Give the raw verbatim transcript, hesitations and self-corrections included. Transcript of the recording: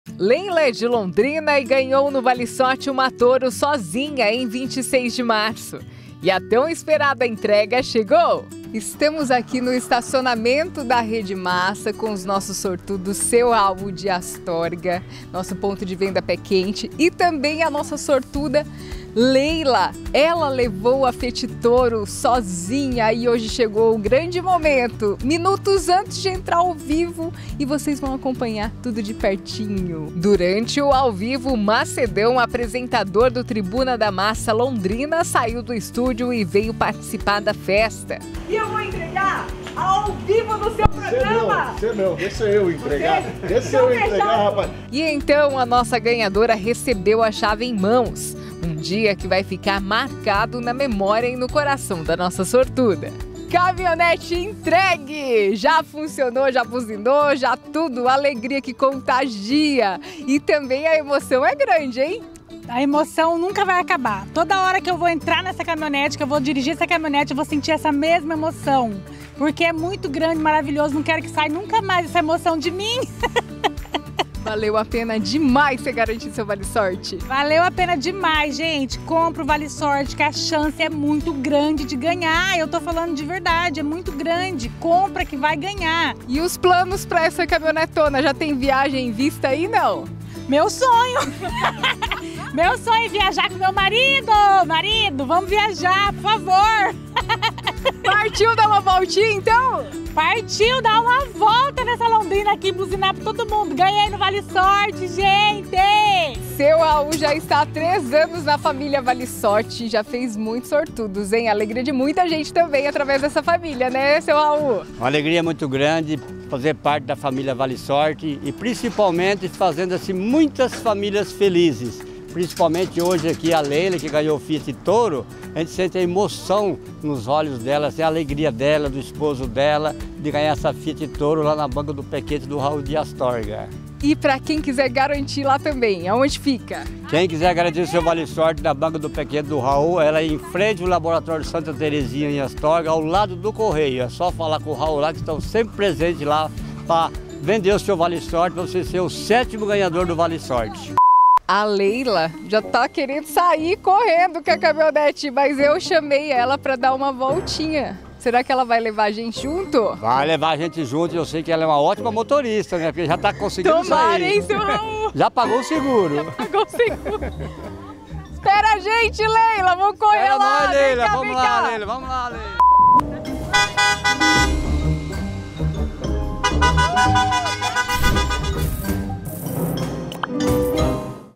Leila é de Londrina e ganhou no Vale Sorte uma Toro sozinha em vinte e seis de março. E a tão esperada entrega chegou! Estamos aqui no estacionamento da Rede Massa com os nossos sortudos Seu Raul de Astorga, nosso ponto de venda pé quente, e também a nossa sortuda Leila. Ela levou a Fiat Toro sozinha e hoje chegou o grande momento, minutos antes de entrar ao vivo, e vocês vão acompanhar tudo de pertinho. Durante o ao vivo, Macedão, apresentador do Tribuna da Massa Londrina, saiu do estúdio e veio participar da festa. E eu vou entregar ao vivo no seu programa! Você não, deixa eu entregar, deixa eu entregar, rapaz! E então a nossa ganhadora recebeu a chave em mãos. Um dia que vai ficar marcado na memória e no coração da nossa sortuda. Caminhonete entregue! Já funcionou, já buzinou, já tudo, alegria que contagia. E também a emoção é grande, hein? A emoção nunca vai acabar. Toda hora que eu vou entrar nessa caminhonete, que eu vou dirigir essa caminhonete, eu vou sentir essa mesma emoção. Porque é muito grande, maravilhoso, não quero que saia nunca mais essa emoção de mim. Valeu a pena demais você garantir seu Vale Sorte. Valeu a pena demais, gente. Compra o Vale Sorte, que a chance é muito grande de ganhar. Eu tô falando de verdade, é muito grande. Compra que vai ganhar. E os planos para essa caminhonetona? Já tem viagem em vista aí, não? Meu sonho! Meu sonho é viajar com meu marido! Marido, vamos viajar, por favor! Partiu dar uma voltinha, então? Partiu dar uma volta nessa Londrina aqui, buzinar pra todo mundo. Ganhei no Vale Sorte, gente! Seu Raul já está há três anos na família Vale Sorte, já fez muitos sortudos, hein? Alegria de muita gente também através dessa família, né, seu Raul? Uma alegria muito grande fazer parte da família Vale Sorte e principalmente fazendo assim muitas famílias felizes. Principalmente hoje aqui a Leila, que ganhou o Fiat Toro, a gente sente a emoção nos olhos dela, assim, a alegria dela, do esposo dela, de ganhar essa Fiat Toro lá na banca do pé quente do Raul de Astorga. E para quem quiser garantir lá também, aonde fica? Quem quiser garantir o seu Vale Sorte da banca do pé quente do Raul, ela é em frente ao laboratório Santa Terezinha em Astorga, ao lado do Correio. É só falar com o Raul lá, que estão sempre presentes lá para vender o seu Vale Sorte, para você ser o sétimo ganhador do Vale Sorte. A Leila já tá querendo sair correndo com a caminhonete, mas eu chamei ela para dar uma voltinha. Será que ela vai levar a gente junto? Vai levar a gente junto, eu sei que ela é uma ótima motorista, né? Porque já tá conseguindo Tomara, sair. hein, seu Raul? Já pagou o seguro. Já pagou o seguro. Espera a gente, Leila, vamos correr Espera lá. nós, Leila, cá, vamos lá, cá. Leila, vamos lá, Leila.